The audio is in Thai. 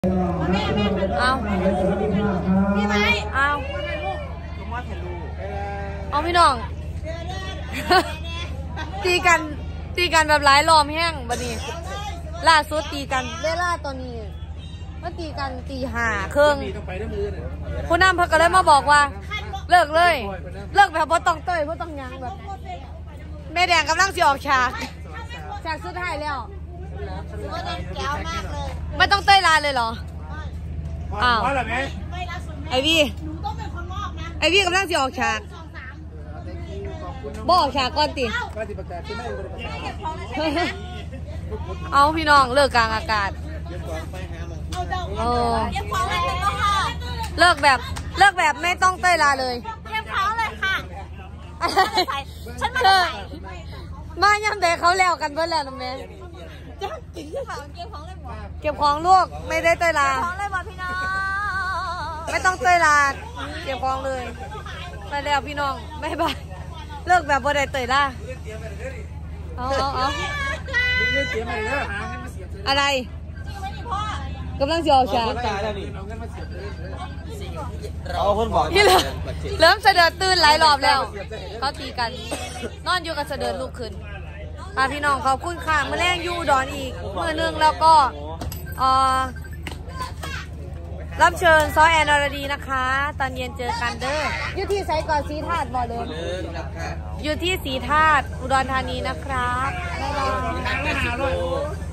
เอาพี่ไหมเอาพี่น้องตีกันแบบหลายรอบแห้งบัดนี้ล่าสุดตีกันเวลาตอนนี้เมื่อตีกันตีห้าครึ่งคุณน้ำพักก็เลยมาบอกว่าเลิกเลยเลิกแบบบ่ต้องเตยบ่ต้องยังแบบแม่แดงกำลังสิออกฉากสุดท้ายแล้วไม่ต้องเต้ยลาเลยเหรออ้าวไอวี่ไอวี่กำลังสิออกฉากบอกฉากก่อนติเอาพี่น้องเลิกกลางอากาศเลิกแบบไม่ต้องเต้ยลาเลยเก็บของเลยค่ะฉันมาเลยมาย่ำเด็กเขาแล้วกันเบิ้ลแล้วนะแม่เก็บของลูกไม่ได้เต้ยลาไม่ต้องเต้ยลาเก็บของเลยไปแล้วพี่น้องไม่บายเลิกแบบบ่ได้เต้ยลาเอาอะไรกำลังจะออกฉากนี่เลยเริ่มเสด็จตื่นหลายรอบแล้วเขาตีกันนอนอยู่กับเสด็จลูกขึ้นพี่น้องขอบคุณค่ะมาแรงยูดอนอีกเมื่อนึงแล้วก็รับเชิญซ้อแอนอรดีนะคะตอนเย็นเจอกันเด้ออยู่ที่ไซก่อนสีธาตุบ่อเดิมอยู่ที่สีธาตุอุดรธานีนะครับบ๊ายบาย